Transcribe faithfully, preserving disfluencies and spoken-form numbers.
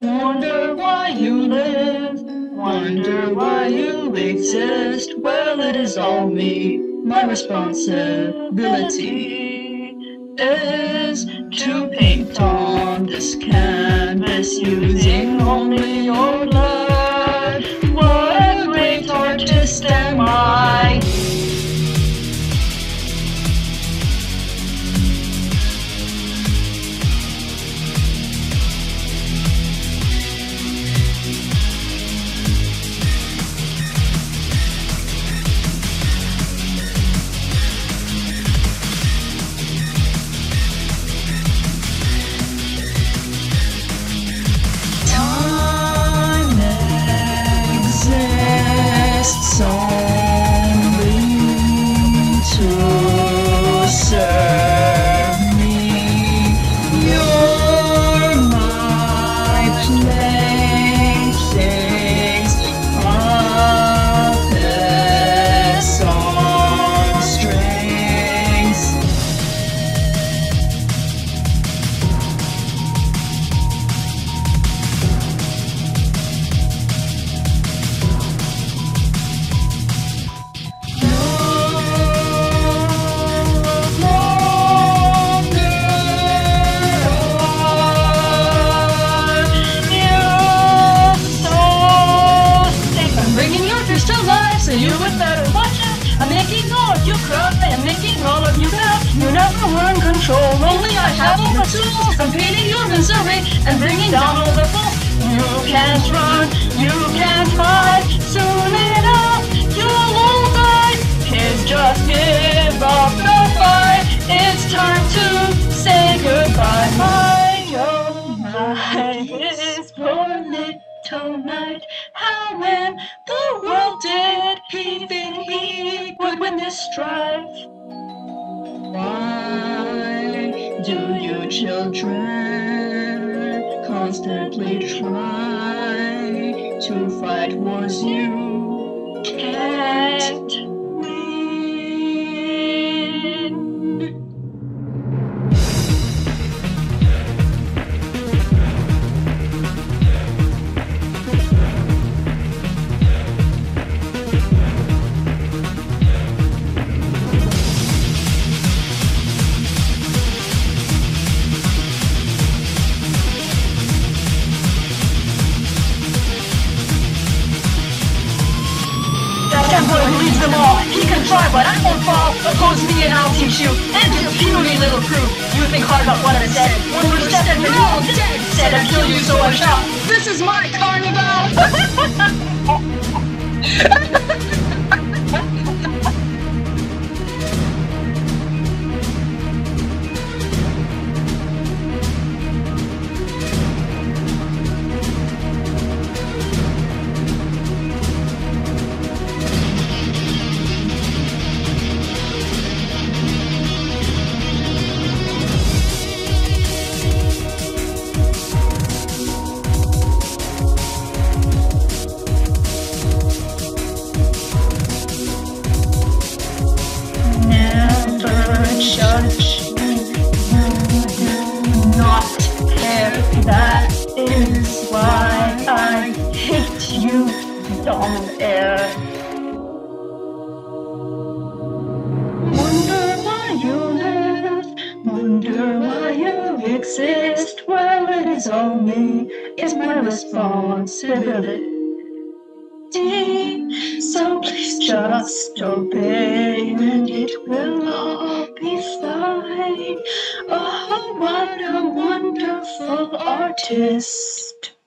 Wonder why you live, wonder why you exist. Well, it is all me. My responsibility is to paint on this canvas using only your blood. What a great artist am I! Only to serve me. You're my playthings, puppets on strings. So you would better watch out. I'm making all of you cry, I'm making all of you laugh. You never were in control, only I have all the tools. I'm painting your misery and bringing down all the fools. You can't run, you can't hide. Soon enough, you'll all die. Kids, just give up the fight. It's time to say goodbye. My, oh my, is your little night. How in the world did he think he would win this strife? Why do you children constantly try to fight wars you can't win? That boy who leads them all, he can try, but I won't fall. Oppose me and I'll teach you, and your puny little crew. You think hard about what I said. One more step and you're all dead. Said I'd kill you, so I shall. This is my carnival. That is why I hate you, dumb air. Wonder why you live, wonder why you exist. Well, it is all me, it's my responsibility. So please just obey and it will all be fine. Oh, what a wonderful artist.